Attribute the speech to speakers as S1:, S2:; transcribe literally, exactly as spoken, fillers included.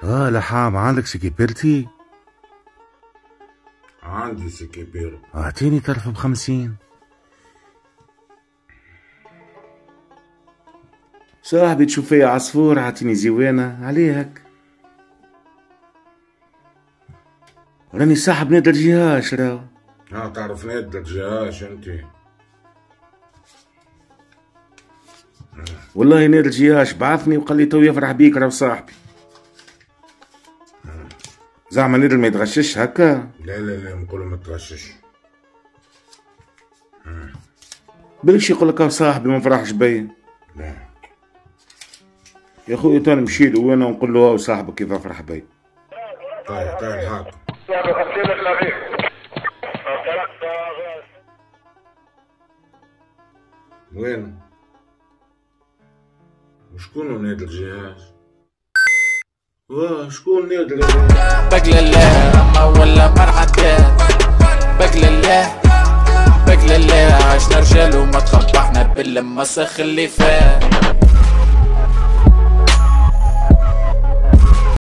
S1: اه لحام، عندك سكيبرتي؟
S2: عندي سكيبيرو.
S1: اعطيني طرف بخمسين. صاحبي تشوف فيا عصفور، عطيني زوانة عليهك. راني صاحب نادي الجهاش راهو.
S2: ها تعرف نادي الجهاش انت؟
S1: والله نادي الجهاش بعثني وقال لي تو يفرح بيك راهو صاحبي. زعما نادي ما يتغشش هكا؟
S2: لا لا لا نقولو ما تغشش.
S1: بلكش يقول لك صاحبي ما فرحش بيا.
S2: لا
S1: يا خويا تاني نمشيلو وانا ونقول له هاو صاحبك كيف فرح بيا.
S2: طيب طيب هاك وين؟ وشكون نادي الجهاز؟ واه شكون نادي الجهاز؟
S3: بقل الله ولا مرحبا، بقل الله بقل الله عشنا رجال وما تخبحنا بالمسخ اللي فات.